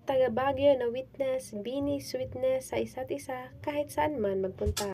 taga Baguio na witness Bini sweetness sa isa't isa kahit saan man magpunta.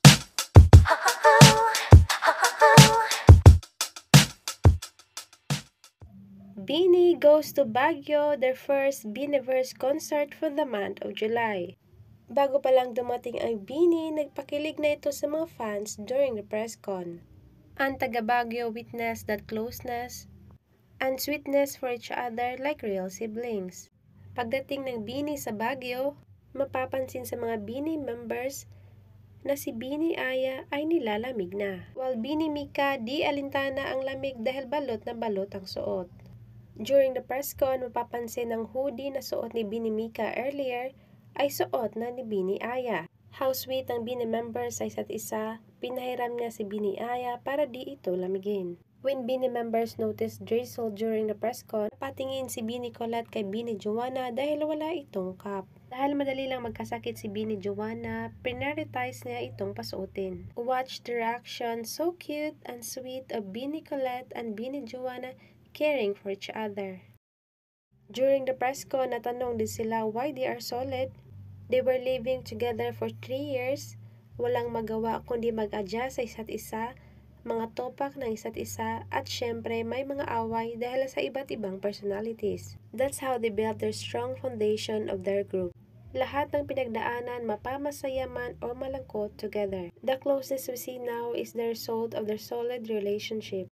Bini goes to Baguio, their first Biniverse concert for the month of July. Bago pa lang dumating ang Bini, nagpakilig na ito sa mga fans during the press con. Ang taga Baguio witnessed that closeness and sweetness for each other like real siblings. Pagdating ng Bini sa Baguio, mapapansin sa mga Bini members na si Bini Aya ay nilalamig na. While Bini Mika di alintana ang lamig dahil balot na balot ang suot. During the press con, mapapansin ang hoodie na suot ni Bini Mika earlier ay suot na ni Bini Aya. How sweet ang Bini members sa isa't isa, pinahiram niya si Bini Aya para di ito lamigin. When Bini members noticed drizzle during the press con, patingin si Bini Colette kay Bini Joanna dahil wala itong cap. Dahil madali lang magkasakit si Bini Joanna, prioritize niya itong pasuotin. Watch the reaction so cute and sweet of Bini Colette and Bini Joanna caring for each other. During the press con, natanong din sila why they are solid. They were living together for 3 years. Walang magawa kundi mag-adjust sa isa't isa, mga topak ng isa't isa, at syempre may mga away dahil sa iba't ibang personalities. That's how they built their strong foundation of their group. Lahat ng pinagdaanan, mapamasaya man o malangkot together. The closest we see now is the result of their solid relationship.